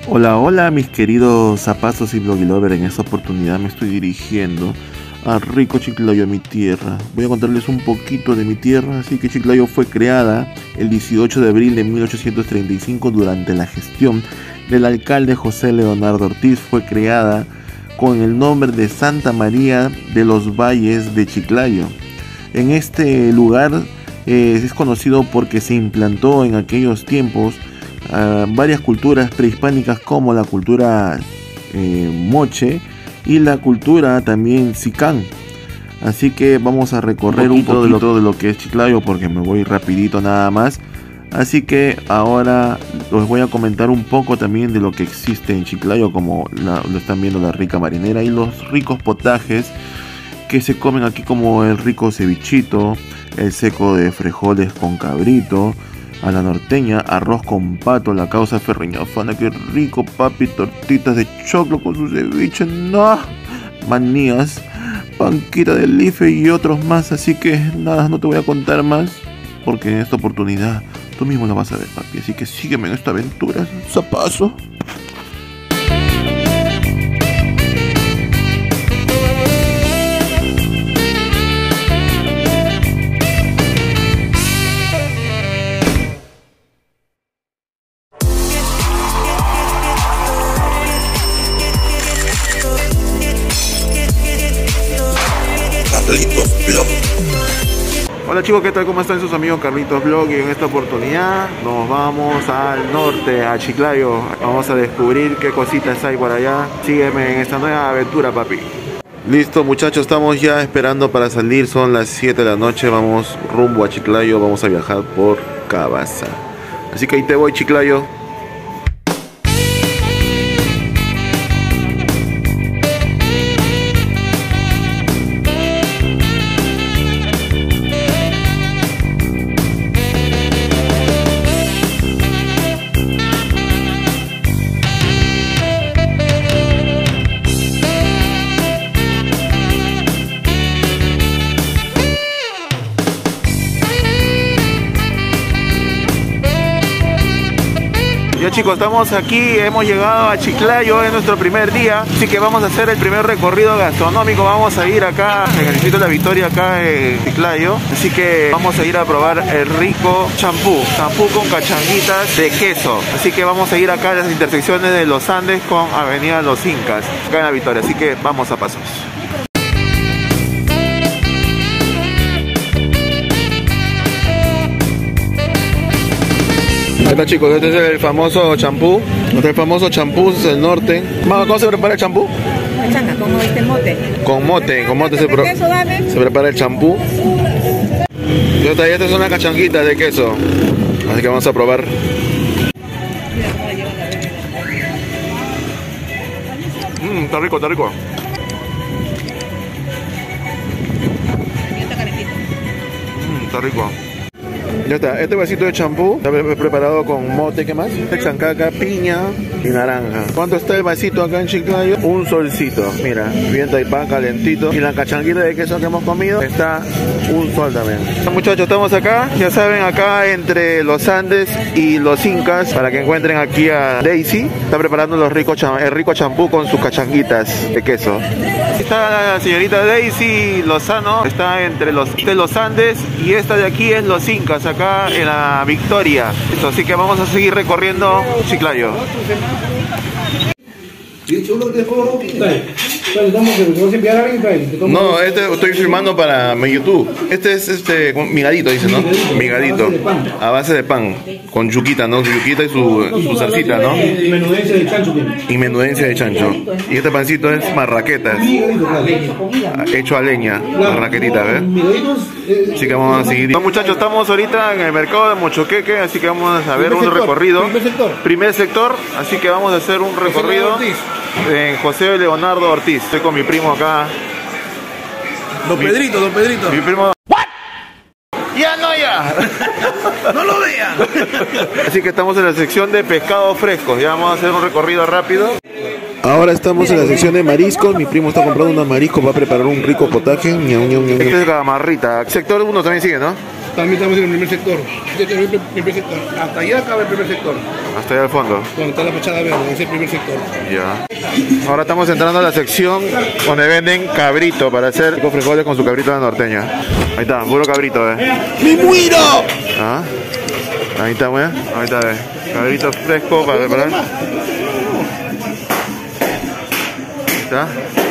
Hola, hola mis queridos zapazos y blogilovers. En esta oportunidad me estoy dirigiendo a rico Chiclayo, mi tierra. Voy a contarles un poquito de mi tierra. Así que Chiclayo fue creada el 18 de abril de 1835 durante la gestión del alcalde José Leonardo Ortiz. Fue creada con el nombre de Santa María de los Valles de Chiclayo. En este lugar es conocido porque se implantó en aquellos tiempos varias culturas prehispánicas, como la cultura moche y la cultura también sicán. Así que vamos a recorrer un poquito de lo que es Chiclayo, porque me voy rapidito nada más. Así que ahora os voy a comentar un poco también de lo que existe en Chiclayo, como lo están viendo, la rica marinera y los ricos potajes que se comen aquí, como el rico cevichito, el seco de frijoles con cabrito, a la norteña, arroz con pato, la causa ferreñafana, que rico, papi, tortitas de choclo con su ceviche, no, manías, panquita de life y otros más. Así que nada, no te voy a contar más, porque en esta oportunidad tú mismo lo vas a ver, papi. Así que sígueme en esta aventura, zapazo. Hola chicos, ¿qué tal? ¿Cómo están sus amigos? Carlitos Vlog. Y en esta oportunidad nos vamos al norte, a Chiclayo. Vamos a descubrir qué cositas hay por allá. Sígueme en esta nueva aventura, papi. Listo muchachos, estamos ya esperando para salir. Son las 7 de la noche, vamos rumbo a Chiclayo. Vamos a viajar por Cabaza. Así que ahí te voy, Chiclayo. Ya chicos, estamos aquí, hemos llegado a Chiclayo, es nuestro primer día, así que vamos a hacer el primer recorrido gastronómico. Vamos a ir acá en el distrito de La Victoria, acá en Chiclayo, así que vamos a ir a probar el rico champú con cachanguitas de queso. Así que vamos a ir acá a las intersecciones de los Andes con Avenida Los Incas, acá en La Victoria, así que vamos a pasos. Ahí está chicos, este es el famoso champú. Este famoso champú es el norte. ¿Cómo se prepara el champú? Con mote se prepara el champú. Y estas son las cachanguitas de queso. Así que vamos a probar. Está rico, está rico. Está rico. Ya está, este vasito de champú está preparado con mote, ¿qué más? Chancaca, piña y naranja. ¿Cuánto está el vasito acá en Chiclayo? Un solcito, mira, bien taipán, calentito. Y la cachanguita de queso que hemos comido está un sol también. Muchachos, estamos acá, ya saben, acá entre los Andes y los Incas, para que encuentren aquí a Daisy. Está preparando el rico champú con sus cachanguitas de queso. Está la señorita Daisy Lozano, está entre los Andes, y esta de aquí es los Incas, acá en La Victoria. Así que vamos a seguir recorriendo Chiclayo. No, este estoy filmando para mi YouTube. Este es migadito, dice, ¿no? Migadito. A base de pan. Con yuquita, ¿no? Su yuquita y su salsita, ¿no? Y menudencia de chancho. Y menudencia de chancho. Y este pancito es marraquetas. Hecho a leña. Marraquetita, ¿ves? Así que vamos a seguir. Bueno, muchachos, estamos ahorita en el mercado de Mochoqueque. Así que vamos a ver un recorrido. Primer sector. Así que vamos a hacer un recorrido en José Leonardo Ortiz. Estoy con mi primo acá. Don Pedrito. Mi primo. ¿What? Ya no, ya. No lo vean. Así que estamos en la sección de pescados frescos. Ya vamos a hacer un recorrido rápido. Ahora estamos en la sección de mariscos. Mi primo está comprando unos mariscos. Va a preparar un rico potaje. Este es gamarrita. Sector 1 también sigue, ¿no? También estamos en el primer sector. Este es el primer sector. Hasta allá acaba el primer sector. Hasta allá al fondo. Donde está la fachada verde, es el primer sector. Ya. Ahora estamos entrando a la sección donde venden cabrito para hacer frijoles con su cabrito de la norteña. Ahí está, puro cabrito, ¡Me muero! ¿Ah? Ahí está, güey. Ahí está, cabrito fresco para preparar. ¿Está?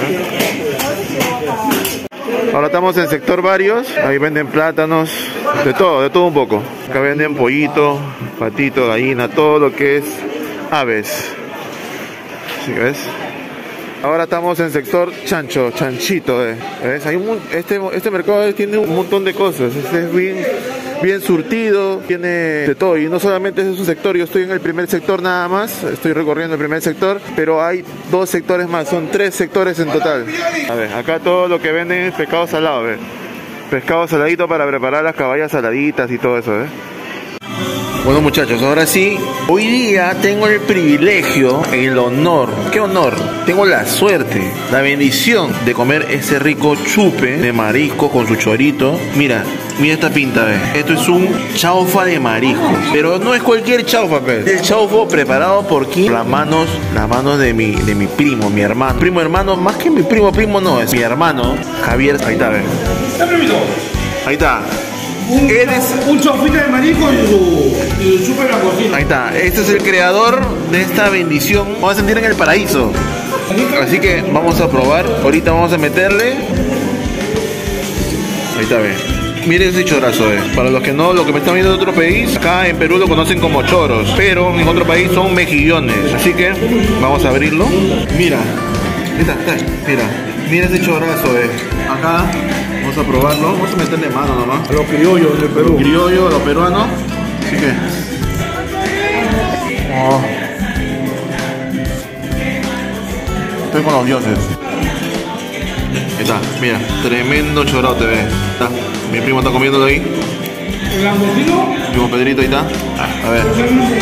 Ahora estamos en el sector varios. Ahí venden plátanos, de todo un poco. Acá venden pollito, patito, gallina, todo lo que es aves. ¿Sí ves? Ahora estamos en el sector chancho, chanchito, ¿ves? Hay este mercado tiene un montón de cosas. Es bien surtido, tiene de todo. Y no solamente es un sector, yo estoy en el primer sector nada más. Estoy recorriendo el primer sector, pero hay 2 sectores más, son 3 sectores en total. A ver, acá todo lo que venden es pescado salado, ¿ves? Pescado saladito para preparar las caballas saladitas y todo eso, ¿ves? Bueno muchachos, ahora sí, hoy día tengo el privilegio, el honor, ¿qué honor? Tengo la suerte, la bendición de comer ese rico chupe de marisco con su chorito. Mira esta pinta, ¿ves? Esto es un chaufa de marisco, pero no es cualquier chaufa, ¿ves? El chaufa preparado por quién? Las manos de mi primo, mi hermano. Primo hermano, más que mi primo no, es mi hermano, Javier. Ahí está, ¿ves? Ahí está. Un chaufita de marisco y su chupe en la cocina. Ahí está, este es el creador de esta bendición. Vamos a sentir en el paraíso. Así que vamos a probar. Ahorita vamos a meterle. Ahí está, ve. Miren ese chorazo, Para los que me están viendo de otro país, acá en Perú lo conocen como choros, pero en otro país son mejillones. Así que vamos a abrirlo. Mira, mira ese chorazo, Acá vamos a probarlo, vamos a meterle mano nomás. A los criollos de Perú. Criollo, a los peruanos. Así que. Oh. Estoy con los dioses. Ahí está, mira, tremendo chorote, Está. Mi primo está comiéndolo ahí. ¿El langostino? Mi primo Pedrito, ahí está. A ver.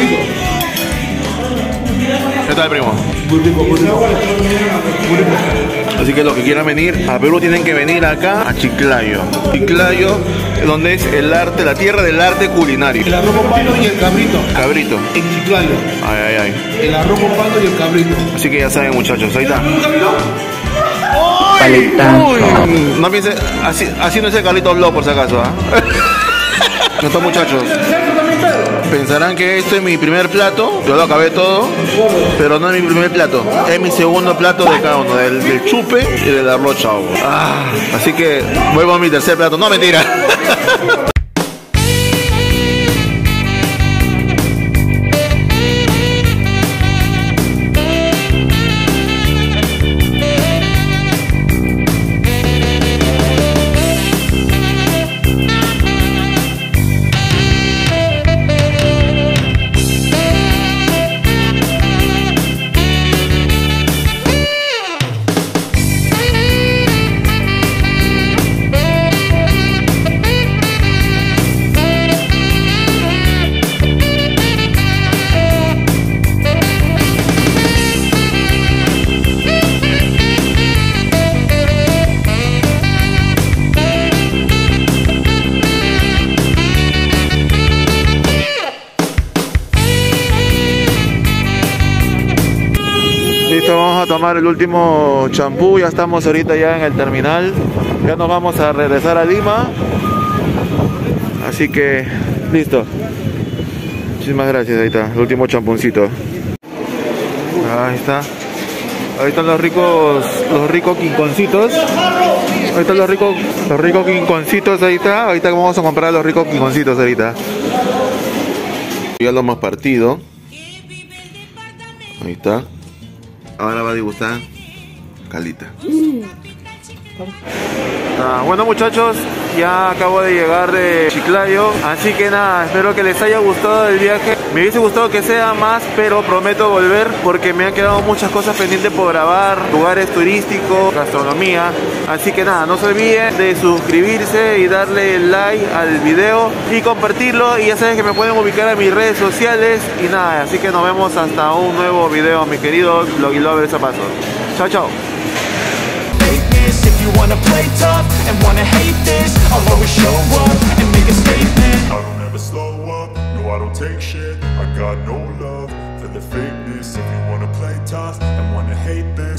¿Qué tal, primo? Muy rico, muy rico. Muy rico. Así que los que quieran venir a Perú tienen que venir acá a Chiclayo. Chiclayo, donde es el arte, la tierra del arte culinario. El arroz con palo y el cabrito. Cabrito. En Chiclayo. Ay. El arroz con palo y el cabrito. Así que ya saben, muchachos, ahí está. Paleta. Uy, no piensen, así no es el Carlitos Vlog por si acaso, No está, muchachos. Pensarán que este es mi primer plato. Yo lo acabé todo, pero no es mi primer plato. Es mi segundo plato de cada uno, del chupe y del arroz chau. Así que vuelvo a mi tercer plato. No, mentira. Vamos a tomar el último champú. Ya estamos ahorita ya en el terminal. Ya nos vamos a regresar a Lima. Así que listo. Muchísimas gracias. Ahí está el último champuncito. Ahí está. Ahí están los ricos quinconcitos. Ahí están los ricos quinconcitos. Ahí está. Ahorita vamos a comprar los ricos quinconcitos ahorita. Ya lo hemos partido. Ahí está. Ahora va a degustar Calita. Bueno, muchachos, ya acabo de llegar de Chiclayo, así que nada, espero que les haya gustado el viaje. Me hubiese gustado que sea más, pero prometo volver porque me han quedado muchas cosas pendientes por grabar, lugares turísticos, gastronomía. Así que nada, no se olviden de suscribirse y darle like al video y compartirlo. Y ya saben que me pueden ubicar en mis redes sociales. Y nada, así que nos vemos hasta un nuevo video, mis queridos Vlogilovers Zapazos. Chao, chao. you wanna play tough and wanna hate this, I'll always show up and make a statement. I don't ever slow up, no I don't take shit. I got no love for the fakeness. If you wanna play tough and wanna hate this,